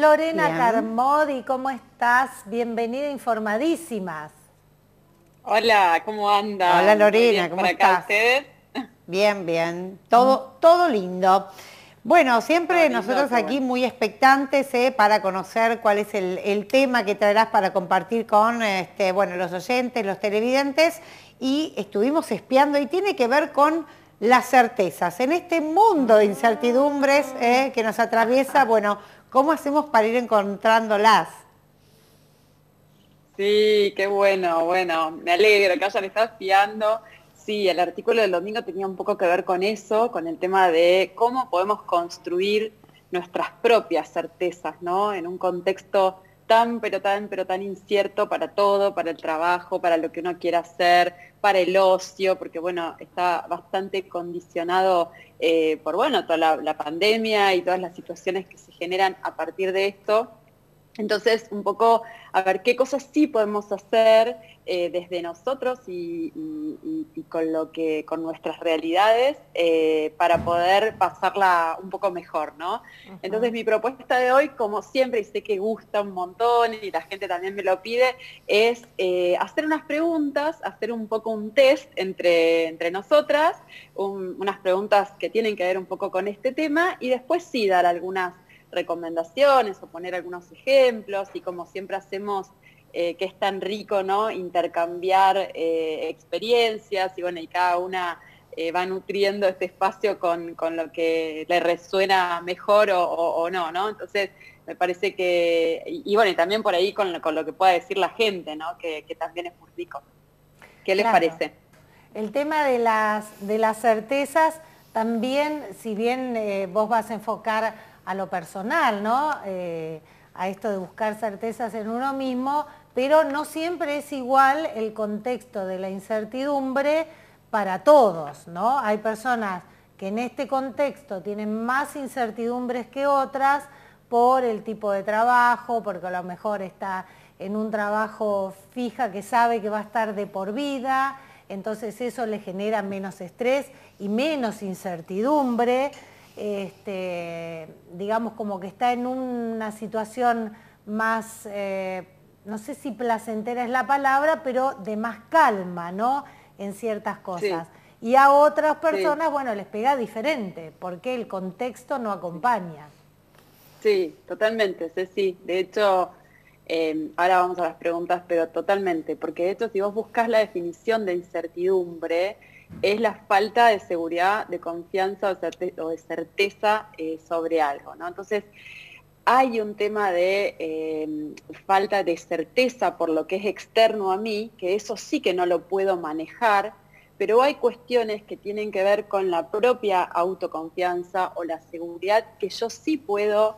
Lorena Bien. Carmody, ¿cómo estás? Bienvenida a Informadísimas. Hola, ¿cómo Hola andan? Muy Lorena, bien ¿cómo por acá estás? ustedes. Bien, bien. Todo lindo. Bueno, Todo siempre lindo, nosotros qué aquí bueno. muy expectantes para conocer cuál es el tema que traerás para compartir con bueno, los oyentes, los televidentes. Y estuvimos espiando y tiene que ver con las certezas. En este mundo de incertidumbres que nos atraviesa, bueno, ¿cómo hacemos para ir encontrándolas? Sí, qué bueno, bueno, me alegro que hayan estado espiando. Sí, el artículo del domingo tenía un poco que ver con eso, con el tema de cómo podemos construir nuestras propias certezas, ¿no? En un contexto pero tan incierto para todo, para el trabajo, para lo que uno quiera hacer, para el ocio, porque bueno, está bastante condicionado por, bueno, toda la pandemia y todas las situaciones que se generan a partir de esto. Entonces, un poco a ver qué cosas sí podemos hacer desde nosotros y con nuestras realidades para poder pasarla un poco mejor, ¿no? Entonces, mi propuesta de hoy, como siempre, y sé que gusta un montón y la gente también me lo pide, es hacer unas preguntas, hacer un poco un test entre nosotras, unas preguntas que tienen que ver un poco con este tema y después sí dar algunas recomendaciones o poner algunos ejemplos y como siempre hacemos, que es tan rico, ¿no? Intercambiar experiencias y bueno, y cada una va nutriendo este espacio con lo que le resuena mejor o no, ¿no? Entonces, me parece que, y bueno, y también por ahí con lo que pueda decir la gente, ¿no? Que también es muy rico. ¿Qué les Claro. parece? El tema de las certezas también, si bien vos vas a enfocar a lo personal, ¿no? A esto de buscar certezas en uno mismo, pero no siempre es igual el contexto de la incertidumbre para todos, ¿no? Hay personas que en este contexto tienen más incertidumbres que otras por el tipo de trabajo, porque a lo mejor está en un trabajo fija que sabe que va a estar de por vida, entonces eso le genera menos estrés y menos incertidumbre, digamos como que está en una situación más, no sé si placentera es la palabra, pero de más calma, ¿no? En ciertas cosas. Sí, Y a otras sí. personas, bueno, les pega diferente, porque el contexto no acompaña. Sí, totalmente, Ceci. De hecho, ahora vamos a las preguntas, pero totalmente, porque de hecho si vos buscas la definición de incertidumbre, es la falta de seguridad, de confianza o de certeza sobre algo, ¿no? Entonces, hay un tema de falta de certeza por lo que es externo a mí, que eso sí que no lo puedo manejar, pero hay cuestiones que tienen que ver con la propia autoconfianza o la seguridad que yo sí puedo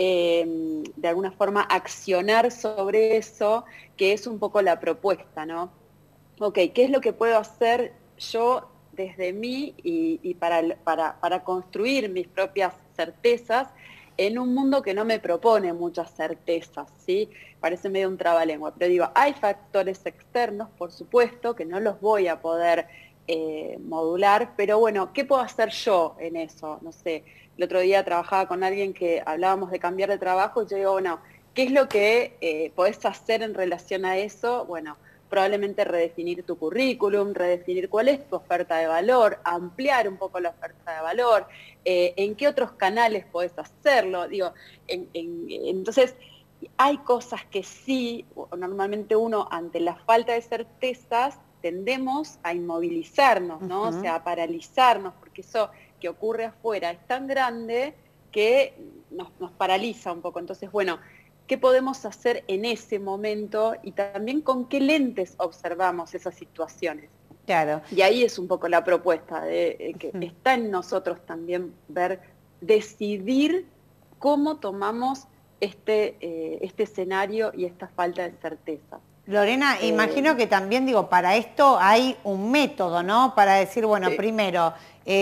de alguna forma accionar sobre eso, que es un poco la propuesta, ¿no? Ok, ¿qué es lo que puedo hacer yo desde mí y para construir mis propias certezas en un mundo que no me propone muchas certezas, ¿sí? Parece medio un trabalengua, pero digo, hay factores externos, por supuesto, que no los voy a poder modular, pero bueno, ¿qué puedo hacer yo en eso? No sé, el otro día trabajaba con alguien que hablábamos de cambiar de trabajo y yo digo, bueno, ¿qué es lo que podés hacer en relación a eso? Bueno, probablemente redefinir tu currículum, redefinir cuál es tu oferta de valor, ampliar un poco la oferta de valor, en qué otros canales podés hacerlo. Digo, entonces, hay cosas que sí, normalmente uno ante la falta de certezas tendemos a inmovilizarnos, ¿no? O sea, a paralizarnos, porque eso que ocurre afuera es tan grande que nos paraliza un poco. Entonces, bueno, qué podemos hacer en ese momento y también con qué lentes observamos esas situaciones. Claro. Y ahí es un poco la propuesta, de que está en nosotros también ver, decidir cómo tomamos este escenario y esta falta de certeza. Lorena, Eh, imagino que también, digo, para esto hay un método, ¿no? Para decir, bueno, sí, primero,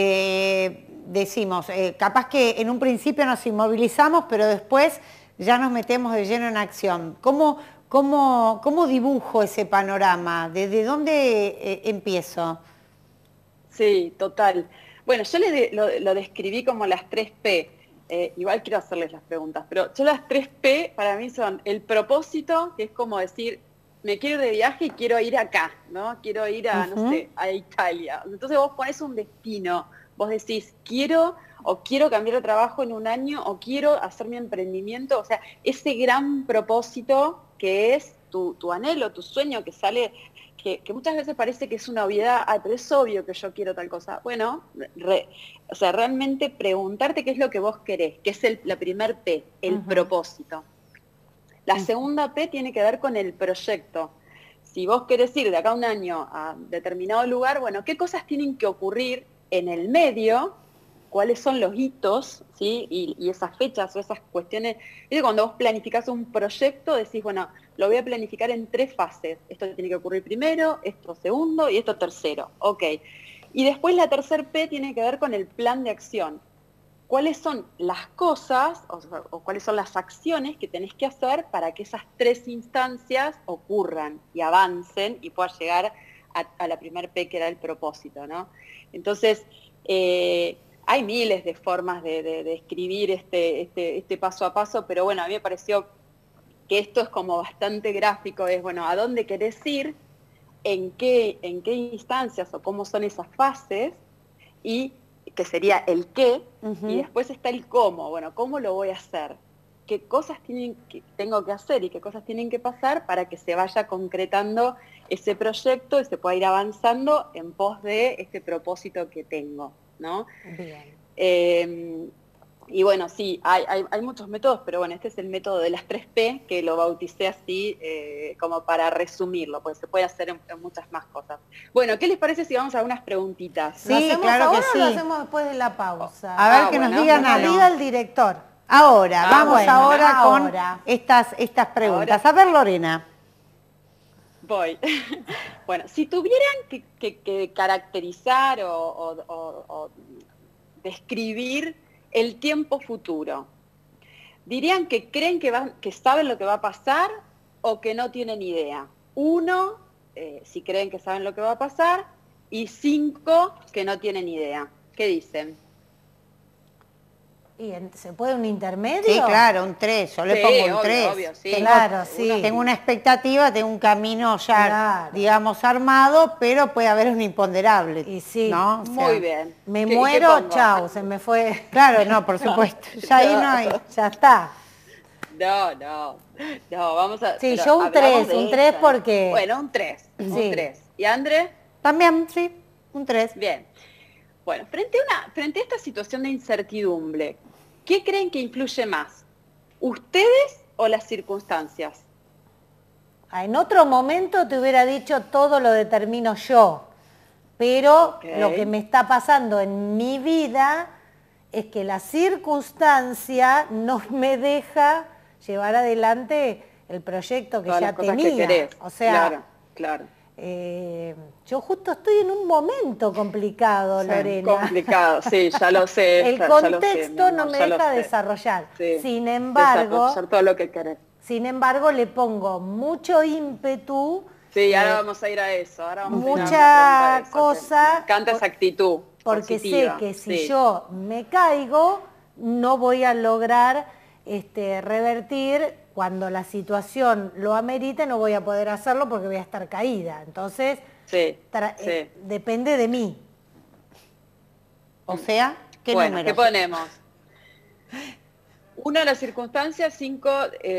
decimos, capaz que en un principio nos inmovilizamos, pero después ya nos metemos de lleno en acción. ¿Cómo dibujo ese panorama? ¿Desde dónde empiezo? sí, total. Bueno, yo lo describí como las 3 P. igual quiero hacerles las preguntas, pero yo las 3P para mí son el propósito, que es como decir, me quiero ir de viaje y quiero ir acá, ¿no? Quiero ir a, no sé, a Italia. Entonces vos pones un destino, vos decís, quiero cambiar de trabajo en un año, o quiero hacer mi emprendimiento, o sea, ese gran propósito que es tu anhelo, tu sueño que sale, que muchas veces parece que es una obviedad, pero es obvio que yo quiero tal cosa. Bueno, o sea, realmente preguntarte qué es lo que vos querés, que es la primer P, el propósito. La segunda P tiene que ver con el proyecto. Si vos querés ir de acá a un año a determinado lugar, bueno, ¿qué cosas tienen que ocurrir en el medio? ¿Cuáles son los hitos, ¿sí? Y esas fechas o esas cuestiones. ¿Viste? Cuando vos planificás un proyecto, decís, bueno, lo voy a planificar en 3 fases. Esto tiene que ocurrir primero, esto segundo y esto tercero. Ok. Y después la tercer P tiene que ver con el plan de acción. ¿Cuáles son las cosas o cuáles son las acciones que tenés que hacer para que esas 3 instancias ocurran y avancen y puedas llegar a la primer P, que era el propósito, ¿no? Entonces, hay miles de formas de escribir este paso a paso, pero bueno, a mí me pareció que esto es como bastante gráfico, es, bueno, ¿a dónde querés ir? ¿En qué instancias o cómo son esas fases? Y que sería el qué, y después está el cómo. Bueno, ¿cómo lo voy a hacer? ¿Qué cosas tengo que hacer y qué cosas tienen que pasar para que se vaya concretando ese proyecto y se pueda ir avanzando en pos de este propósito que tengo, ¿no? Bien. Y bueno, sí, hay muchos métodos, pero bueno, este es el método de las 3P, que lo bauticé así como para resumirlo, porque se puede hacer en muchas más cosas. Bueno, ¿qué les parece si vamos a algunas preguntitas? Sí, claro que sí. ¿O lo hacemos después de la pausa? A ver, que nos digan algo. Nos diga el director. Ahora, vamos ahora con estas preguntas. A ver, Lorena. Voy. Bueno, si tuvieran que caracterizar o describir el tiempo futuro, ¿dirían que creen que saben lo que va a pasar o que no tienen idea? 1, si creen que saben lo que va a pasar, y 5, que no tienen idea. ¿Qué dicen? ¿Y se puede un intermedio? Sí, claro, un 3, yo le pongo un 3. Obvio, sí. Claro, sí. Tengo una expectativa, tengo un camino ya, digamos, armado, pero puede haber un imponderable. Y sí, ¿no? O sea, muy bien. Me muero, chao, se me fue. Claro, no, por supuesto. Ya ahí no hay. Ya está. No, vamos a... Sí, yo un 3 porque... Bueno, un 3, un 3. ¿Y André? También, sí, un 3. Bien. Bueno, frente a esta situación de incertidumbre, ¿qué creen que influye más? ¿Ustedes o las circunstancias? En otro momento te hubiera dicho todo lo determino yo, pero lo que me está pasando en mi vida es que la circunstancia no me deja llevar adelante el proyecto que ya tenía. Que o sea, claro. Yo justo estoy en un momento complicado, sí, Lorena. Complicado, sí, ya lo sé. El contexto no me deja desarrollar. Sí, sin embargo, desarrollar todo lo que querés. Sin embargo, le pongo mucho ímpetu. Sí, ahora vamos a ir a eso. Mucha cosa. Me encanta esa actitud. Porque positiva, sé que si yo me caigo, no voy a lograr revertir. Cuando la situación lo amerite, no voy a poder hacerlo porque voy a estar caída. Entonces, depende de mí. O sea, ¿qué número? ¿Qué ponemos? 1, las circunstancias, 5,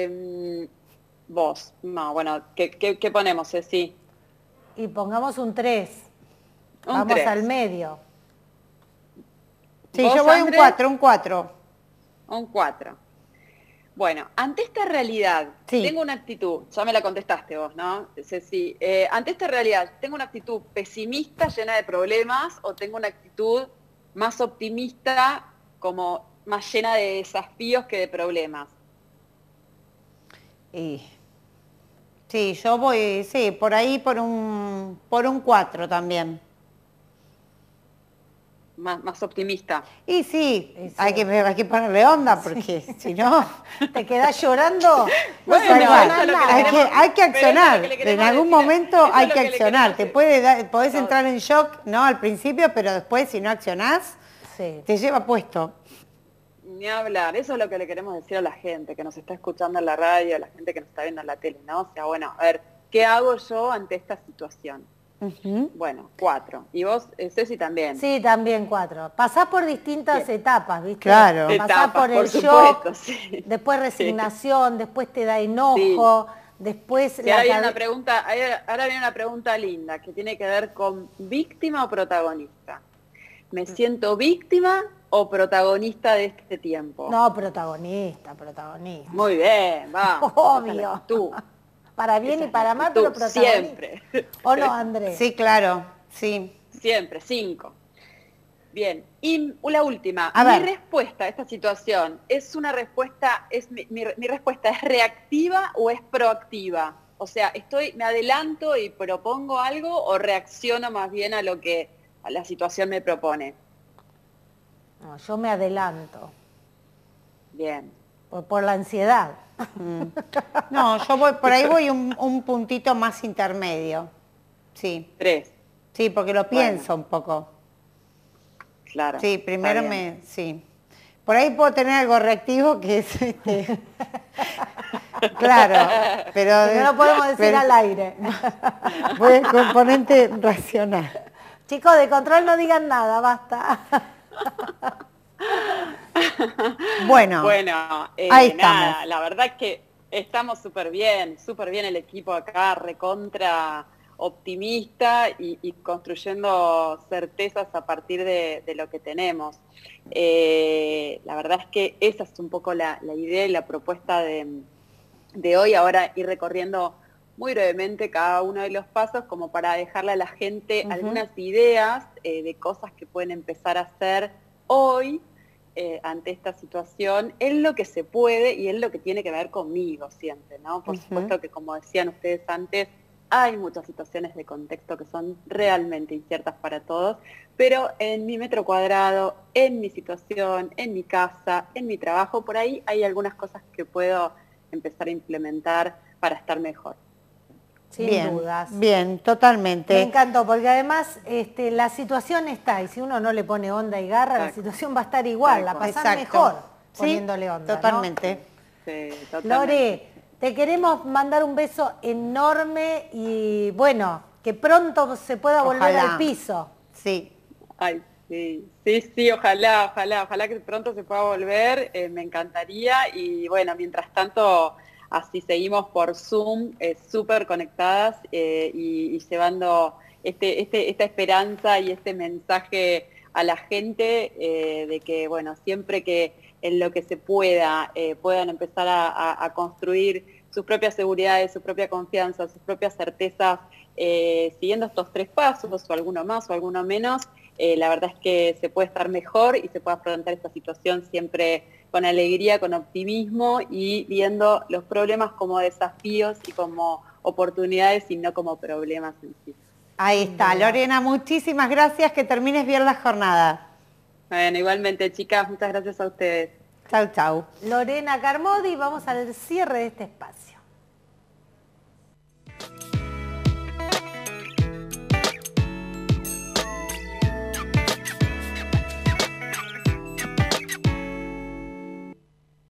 vos. No, bueno, ¿qué ponemos, Ceci? Y pongamos un 3. Vamos 3. al medio. Sí, yo voy un 4, un 4. Un 4. Bueno, ante esta realidad, tengo una actitud, ya me la contestaste vos, ¿no? Ceci, ante esta realidad, ¿tengo una actitud pesimista, llena de problemas, o tengo una actitud más optimista, como más llena de desafíos que de problemas? Sí, yo voy, por ahí por un 4 también. Más optimista. Y sí, hay que ponerle onda, porque si no... ¿Te quedás llorando? Bueno, hay que accionar, en algún momento hay que accionar. Podés entrar en shock, ¿no? Al principio, pero después si no accionás, te lleva puesto. ni hablar. Eso es lo que le queremos decir a la gente que nos está escuchando en la radio, a la gente que nos está viendo en la tele, ¿no? O sea, bueno, a ver, ¿qué hago yo ante esta situación? Bueno, 4. ¿Y vos, Ceci, también? Sí, también 4. Pasás por distintas etapas, ¿viste? Claro. Pasás por el shock, después resignación, después te da enojo, después... Y ahora viene una pregunta linda que tiene que ver con víctima o protagonista. ¿Me siento víctima o protagonista de este tiempo? No, protagonista. Muy bien, vamos. Obvio. Tú. Para bien y para mal, pero protagonista. Siempre. ¿O no, Andrés? Sí, claro, sí. Siempre, 5. Bien, y la última. Mi respuesta a esta situación es una respuesta, mi respuesta es reactiva o es proactiva. O sea, me adelanto y propongo algo o reacciono más bien a lo que la situación me propone. No, yo me adelanto. Bien. Por la ansiedad. No, yo voy un puntito más intermedio. Sí. 3. Sí, porque lo pienso un poco. Claro. Sí, primero sí. Por ahí puedo tener algo reactivo que es claro, pero no lo podemos decir al aire. Voy al componente racional. Chicos, de control no digan nada, basta. Bueno, ahí estamos. La verdad es que estamos súper bien el equipo acá, recontra optimista y construyendo certezas a partir de lo que tenemos. La verdad es que esa es un poco la idea y la propuesta de hoy. Ahora ir recorriendo muy brevemente cada uno de los pasos como para dejarle a la gente algunas ideas de cosas que pueden empezar a hacer hoy ante esta situación, en lo que se puede y en lo que tiene que ver conmigo siempre, ¿no? Por supuesto que, como decían ustedes antes, hay muchas situaciones de contexto que son realmente inciertas para todos, pero en mi metro cuadrado, en mi situación, en mi casa, en mi trabajo, por ahí hay algunas cosas que puedo empezar a implementar para estar mejor. Sin dudas. Bien, totalmente. Me encantó, porque además la situación está, y si uno no le pone onda y garra, la situación va a estar igual, la pasás mejor poniéndole onda. Totalmente. ¿No? Sí, totalmente. Lore, te queremos mandar un beso enorme y bueno, que pronto se pueda volver al piso. Sí. Ay, sí, ojalá que pronto se pueda volver, me encantaría y bueno, mientras tanto así seguimos por Zoom, súper conectadas y llevando esta esperanza y este mensaje a la gente de que, bueno, siempre que en lo que se pueda puedan empezar a construir sus propias seguridades, su propia confianza, sus propias certezas, siguiendo estos 3 pasos, o alguno más o alguno menos, la verdad es que se puede estar mejor y se puede afrontar esta situación siempre con alegría, con optimismo y viendo los problemas como desafíos y como oportunidades y no como problemas en sí. Ahí está, Lorena, muchísimas gracias, que termines bien la jornada. Bueno, igualmente, chicas, muchas gracias a ustedes. Chau, chau. Lorena Carmody, vamos al cierre de este espacio.